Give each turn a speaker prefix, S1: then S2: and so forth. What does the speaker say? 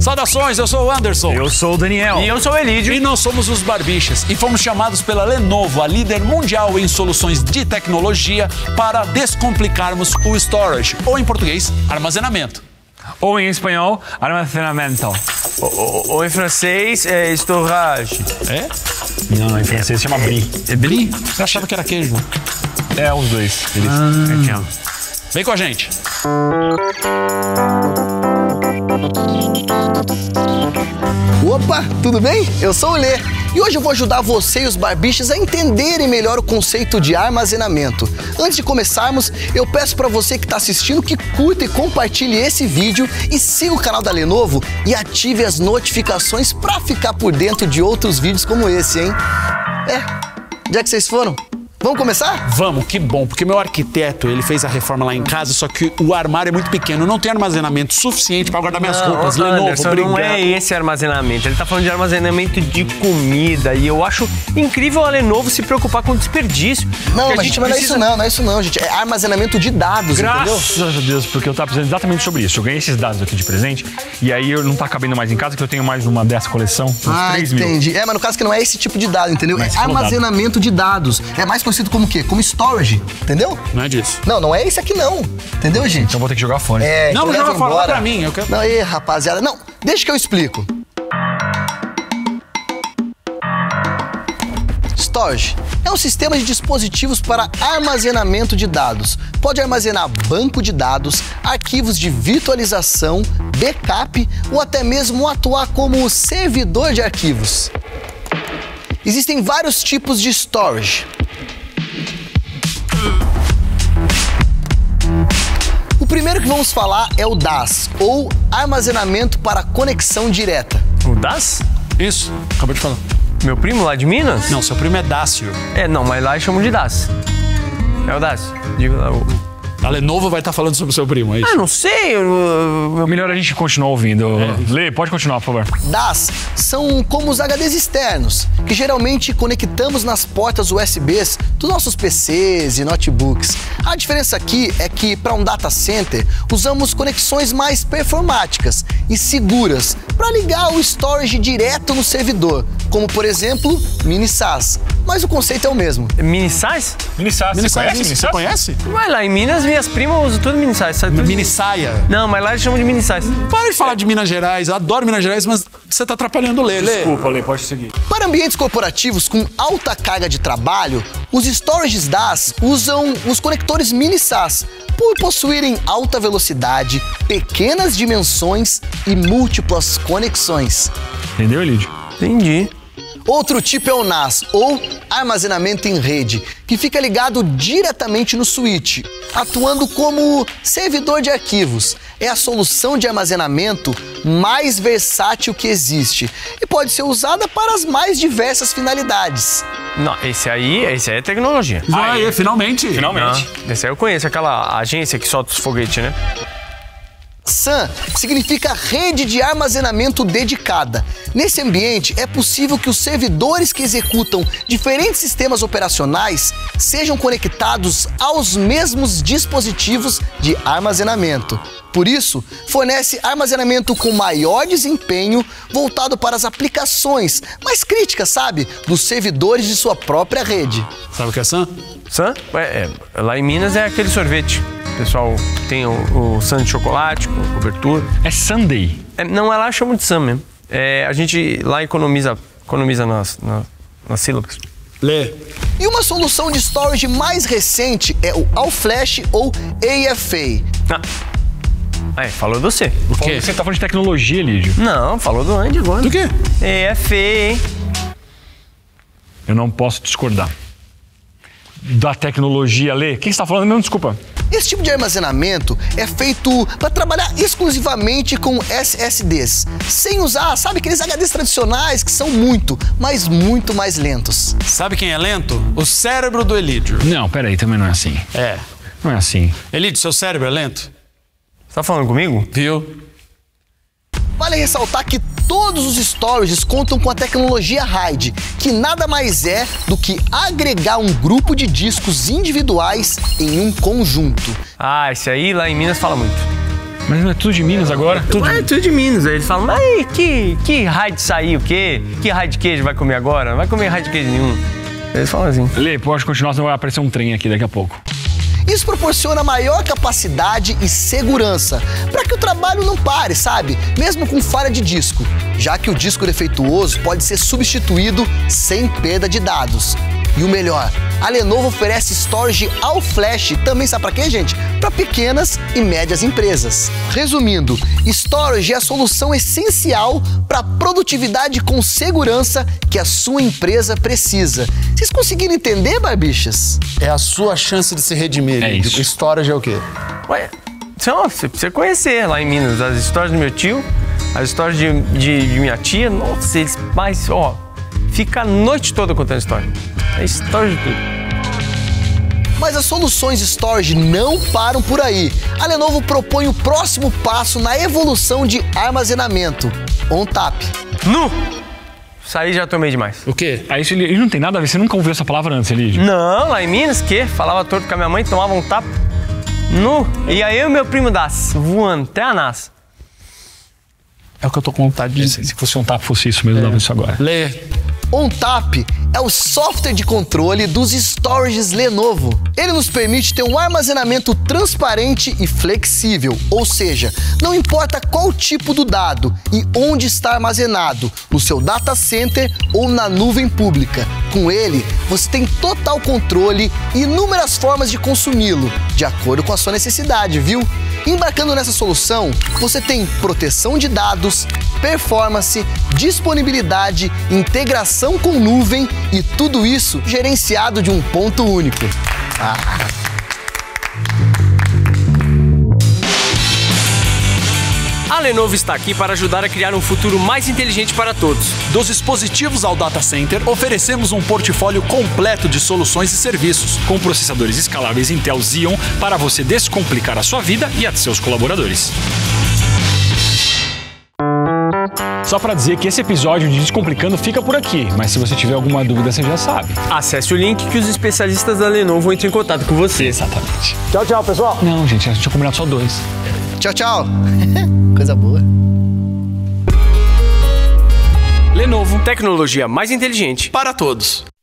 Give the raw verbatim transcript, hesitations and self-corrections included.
S1: Saudações, eu sou o Anderson.
S2: Eu sou o Daniel.
S3: E eu sou o Elídio.
S1: E nós somos os Barbixas e fomos chamados pela Lenovo, a líder mundial em soluções de tecnologia, para descomplicarmos o storage, ou em português, armazenamento.
S2: Ou em espanhol, armazenamento.
S3: Ou, ou em francês, é storage.
S1: É?
S2: Não, em francês chama brie.
S1: É brie? Você achava que era queijo?
S2: É, os dois. Eles
S1: Ah. Vem com a gente.
S4: Opa, tudo bem? Eu sou o Lê e hoje eu vou ajudar você e os Barbixas a entenderem melhor o conceito de armazenamento. Antes de começarmos, eu peço para você que está assistindo que curta e compartilhe esse vídeo e siga o canal da Lenovo e ative as notificações para ficar por dentro de outros vídeos como esse, hein? É, já que vocês foram, vamos começar?
S1: Vamos, que bom, porque meu arquiteto, ele fez a reforma lá em casa, só que o armário é muito pequeno, não tem armazenamento suficiente para guardar minhas
S3: Não,
S1: roupas.
S3: Anderson,
S1: Lenovo, obrigado.
S3: não é esse armazenamento, ele tá falando de armazenamento de comida e eu acho incrível a Lenovo se preocupar com desperdício.
S4: Não,
S3: Porque
S4: mas gente, mas não é isso não, não é isso não, gente. É armazenamento de dados, entendeu?
S2: Graças a Deus, porque eu tava precisando exatamente sobre isso. Eu ganhei esses dados aqui de presente e aí eu não tá cabendo mais em casa, que eu tenho mais uma dessa coleção, uns
S4: Ah,
S2: três mil.
S4: entendi. É, mas no caso que não é esse tipo de dado, entendeu?
S2: Mas
S4: É
S2: você falou
S4: armazenamento de dados. É mais conhecido como o quê? Como storage, entendeu?
S1: Não é disso.
S4: Não, não é esse aqui não, entendeu, gente?
S2: Então vou ter que jogar fora.
S4: É,
S1: Não,
S4: então
S1: mas
S4: leva
S1: joga fora
S4: embora.
S1: pra mim, eu quero...
S4: Não, ei, rapaziada, não, deixa que eu explico. Storage é um sistema de dispositivos para armazenamento de dados. Pode armazenar banco de dados, arquivos de virtualização, backup ou até mesmo atuar como servidor de arquivos. Existem vários tipos de storage. O primeiro que vamos falar é o D A S, ou Armazenamento para Conexão Direta.
S3: O D A S?
S1: Isso, acabou de falar.
S3: Meu primo lá de Minas?
S1: Não, seu primo é Dácio.
S3: É, não, mas lá chamam de D A S. É o D A S. Diga lá, o...
S1: A Lenovo vai estar falando sobre o seu primo, é isso?
S3: Ah, não sei. Eu, eu...
S2: Melhor a gente continuar ouvindo. Lê, pode continuar, por favor.
S4: D A S são como os H Ds externos, que geralmente conectamos nas portas U S Bs dos nossos P Cs e notebooks. A diferença aqui é que, para um data center, usamos conexões mais performáticas e seguras para ligar o storage direto no servidor, como, por exemplo, mini S A S. Mas o conceito é o mesmo.
S3: Mini size?
S2: Mini S A S,
S1: Mini
S2: você conhece?
S1: Saia,
S2: Mini
S1: você conhece?
S3: Vai lá, em Minas, minhas primas usam tudo mini size. Sabe tudo?
S1: Mini Saia.
S3: Não, mas lá eles chamam de mini size.
S1: Para de falar de Minas Gerais, eu adoro Minas Gerais, mas você tá atrapalhando o Lê, Lê.
S2: Desculpa, Lê, pode seguir.
S4: Para ambientes corporativos com alta carga de trabalho, os storages D A S usam os conectores mini S A S, por possuírem alta velocidade, pequenas dimensões e múltiplas conexões.
S2: Entendeu, Elídio?
S3: Entendi.
S4: Outro tipo é o N A S, ou armazenamento em rede, que fica ligado diretamente no switch, atuando como servidor de arquivos. É a solução de armazenamento mais versátil que existe e pode ser usada para as mais diversas finalidades.
S3: Não, esse aí, esse aí é tecnologia.
S1: Ah, é, finalmente.
S2: Finalmente.
S3: Ah, esse aí eu conheço, aquela agência que solta os foguetes, né?
S4: S A N significa rede de armazenamento dedicada. Nesse ambiente, é possível que os servidores que executam diferentes sistemas operacionais sejam conectados aos mesmos dispositivos de armazenamento. Por isso, fornece armazenamento com maior desempenho voltado para as aplicações mais críticas, sabe? Dos servidores de sua própria rede.
S1: Sabe o que é S A N?
S3: Sam? É, é, lá em Minas é aquele sorvete. O pessoal tem o, o Sam de chocolate, com cobertura.
S2: É Sunday.
S3: É, não, é lá chamam de Sam mesmo. É, a gente lá economiza, economiza nas, nas, nas sílabas.
S1: Lê.
S4: E uma solução de storage mais recente é o All Flash ou A F A.
S3: Ah, é, falou do C.
S1: O quê?
S2: Você tá falando de tecnologia, Elídio.
S3: Não, falou do Andy agora.
S1: Do quê?
S3: É feio, hein?
S2: Eu não posso discordar. Da tecnologia, Lê. O que você tá falando mesmo? Desculpa.
S4: Esse tipo de armazenamento é feito para trabalhar exclusivamente com S S Ds, sem usar, sabe, aqueles H Ds tradicionais que são muito, mas muito mais lentos.
S1: Sabe quem é lento? O cérebro do Elídio.
S2: Não, peraí, também não é assim.
S1: É.
S2: Não é assim.
S1: Elídio, seu cérebro é lento?
S3: Você tá falando comigo?
S1: Viu?
S4: Vale ressaltar que todos os storages contam com a tecnologia RAID, que nada mais é do que agregar um grupo de discos individuais em um conjunto.
S3: Ah, esse aí lá em Minas fala muito.
S2: Mas não é tudo de Minas agora? Tudo
S3: É tudo de Minas. Aí eles falam, mas aí, que, que raio de sair o quê? Que raio de queijo vai comer agora? Não vai comer raio de queijo nenhum. Eles falam assim.
S2: Lê, pode continuar, senão vai aparecer um trem aqui daqui a pouco.
S4: Isso proporciona maior capacidade e segurança para que o trabalho não pare, sabe? Mesmo com falha de disco, já que o disco defeituoso pode ser substituído sem perda de dados. E o melhor, a Lenovo oferece storage all flash, também sabe para quê, gente? Para pequenas e médias empresas. Resumindo, storage é a solução essencial para a produtividade com segurança que a sua empresa precisa. Vocês conseguiram entender, Barbichas?
S1: É a sua chance de se redimir.
S2: É isso.
S1: Storage é o quê?
S3: Ué, então, você precisa conhecer lá em Minas as histórias do meu tio, as histórias de, de, de minha tia. Nossa, eles mais, ó, fica a noite toda contando história. É história de tudo.
S4: Mas as soluções storage não param por aí. A Lenovo propõe o próximo passo na evolução de armazenamento: ONTAP.
S3: Nu! Isso aí já tomei demais.
S1: O quê?
S2: Ah, isso ele, ele não tem nada a ver, você nunca ouviu essa palavra antes, Elídio?
S3: Não, lá em Minas, que? Falava torto com a minha mãe, tomava um tapa. Nu! E aí eu e meu primo Das, voando até a NASA.
S1: É o que eu tô com vontade de dizer.
S2: Se fosse um tapa, fosse isso mesmo, dava isso agora.
S1: Lê.
S4: ONTAP é o software de controle dos storages Lenovo. Ele nos permite ter um armazenamento transparente e flexível, ou seja, não importa qual tipo do dado e onde está armazenado, no seu data center ou na nuvem pública. Com ele, você tem total controle e inúmeras formas de consumi-lo, de acordo com a sua necessidade, viu? Embarcando nessa solução, você tem proteção de dados, performance, disponibilidade, integração com nuvem e tudo isso gerenciado de um ponto único. Ah.
S3: A Lenovo está aqui para ajudar a criar um futuro mais inteligente para todos.
S1: Dos dispositivos ao data center, oferecemos um portfólio completo de soluções e serviços.
S2: Com processadores escaláveis Intel Xeon para você descomplicar a sua vida e a de seus colaboradores. Só para dizer que esse episódio de Descomplicando fica por aqui, mas se você tiver alguma dúvida, você já sabe.
S3: Acesse o link que os especialistas da Lenovo entram em contato com você.
S2: Exatamente.
S3: Tchau, tchau, pessoal.
S2: Não, gente, a gente tinha combinado só dois.
S4: Tchau, tchau. Coisa boa.
S3: Lenovo, tecnologia mais inteligente
S1: Para todos.